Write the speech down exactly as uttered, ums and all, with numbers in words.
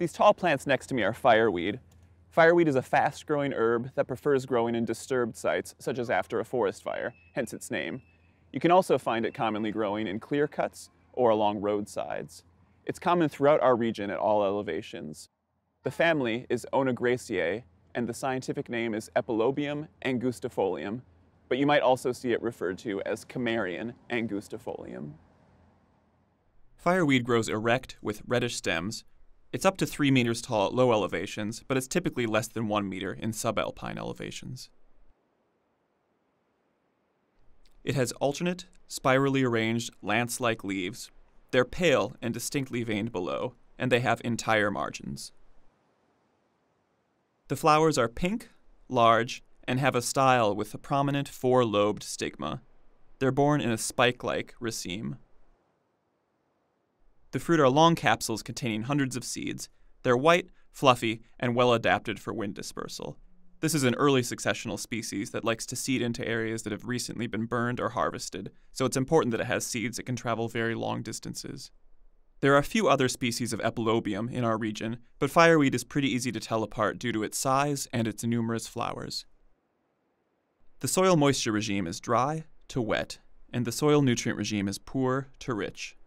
These tall plants next to me are fireweed. Fireweed is a fast-growing herb that prefers growing in disturbed sites, such as after a forest fire, hence its name. You can also find it commonly growing in clear cuts or along roadsides. It's common throughout our region at all elevations. The family is Onagraceae, and the scientific name is Epilobium Angustifolium, but you might also see it referred to as Chamaenerion Angustifolium. Fireweed grows erect with reddish stems. It's up to three meters tall at low elevations, but it's typically less than one meter in subalpine elevations. It has alternate, spirally arranged, lance-like leaves. They're pale and distinctly veined below, and they have entire margins. The flowers are pink, large, and have a style with a prominent four-lobed stigma. They're borne in a spike-like raceme. The fruit are long capsules containing hundreds of seeds. They're white, fluffy, and well adapted for wind dispersal. This is an early successional species that likes to seed into areas that have recently been burned or harvested, so it's important that it has seeds that can travel very long distances. There are a few other species of Epilobium in our region, but fireweed is pretty easy to tell apart due to its size and its numerous flowers. The soil moisture regime is dry to wet, and the soil nutrient regime is poor to rich.